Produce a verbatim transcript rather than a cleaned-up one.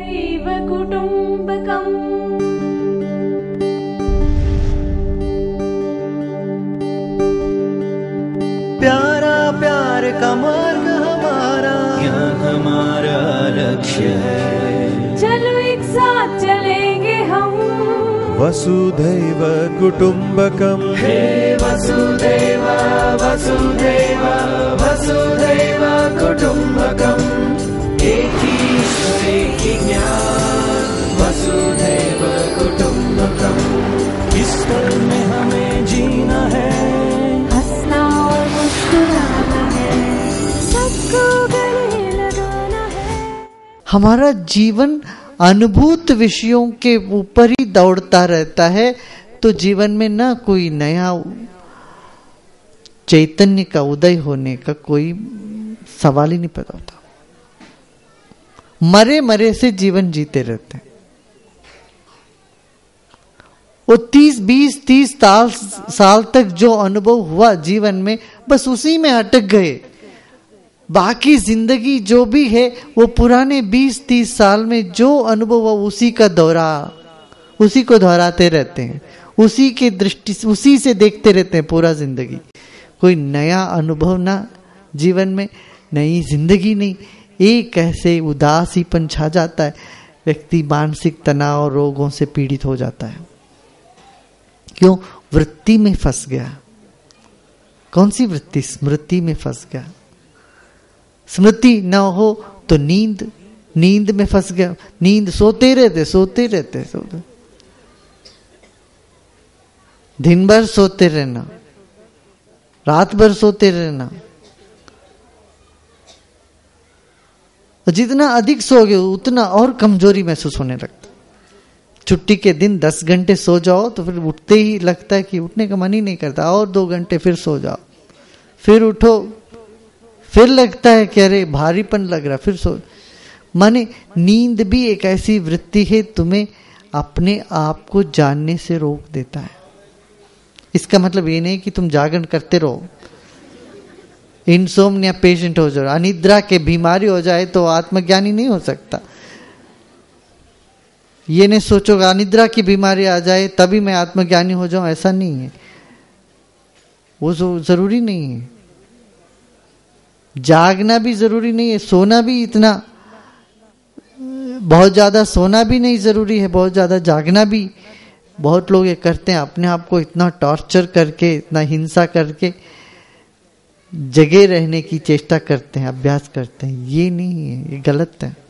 वसुधैव कुटुम्बकम्। प्यारा प्यार का मार्ग हमारा, यहाँ हमारा लक्ष्य है। चलो एक साथ चलेंगे हम, वसुधैव कुटुम्बकम्। हे वसुधैव वसुधैव वसुधैव कुटुम्बकम्। एक ही ईश्वर एक ही ज्ञान, वसुधैव कुटुम्बकम्। इस पल में हमें जीना है, हंसना और मुस्कुराना है, सबको गले लगाना है। हमारा जीवन अनुभूत विषयों के ऊपर ही दौड़ता रहता है, तो जीवन में ना कोई नया चैतन्य का उदय होने का कोई सवाल ही नहीं पैदा होता। मरे मरे से जीवन जीते रहते हैं। वो तीस बीस तीस साल साल तक जो अनुभव हुआ जीवन में, बस उसी में अटक गए। बाकी जिंदगी जो भी है वो पुराने बीस तीस साल में जो अनुभव हुआ उसी का दोहरा, उसी को दोहराते रहते हैं, उसी के दृष्टि उसी से देखते रहते हैं पूरा जिंदगी। कोई नया अनुभव ना जीवन में, नई जिंदगी नहीं। एक ऐसे उदासीपन छा जाता है, व्यक्ति मानसिक तनाव और रोगों से पीड़ित हो जाता है। क्यों? वृत्ति में फंस गया। कौन सी वृत्ति? स्मृति में फंस गया। स्मृति न हो तो नींद, नींद में फंस गया। नींद सोते रहते सोते रहते सोते दिन भर सोते रहना, रात भर सोते रहना। जितना अधिक सोगे उतना और कमजोरी महसूस होने लगता। छुट्टी के दिन दस घंटे सो जाओ तो फिर उठते ही लगता है कि उठने का मन ही नहीं करता, और दो घंटे फिर सो जाओ, फिर उठो, फिर लगता है कि अरे भारीपन लग रहा, फिर सो। माने नींद भी एक ऐसी वृत्ति है, तुम्हें अपने आप को जानने से रोक देता है। इसका मतलब ये नहीं कि तुम जागरण करते रहो, इंसोम्निया पेशेंट हो जाओ, अनिद्रा के बीमारी हो जाए तो आत्मज्ञानी नहीं हो सकता। ये नहीं सोचोगे अनिद्रा की बीमारी आ जाए तभी मैं आत्मज्ञानी हो जाऊं, ऐसा नहीं है। वो जरूरी नहीं है। जागना भी जरूरी नहीं है, सोना भी इतना बहुत ज्यादा सोना भी नहीं जरूरी है, बहुत ज्यादा जागना भी। बहुत लोग ये करते हैं, अपने आप को इतना टॉर्चर करके, इतना हिंसा करके जगे रहने की चेष्टा करते हैं, अभ्यास करते हैं। ये नहीं है, ये गलत है।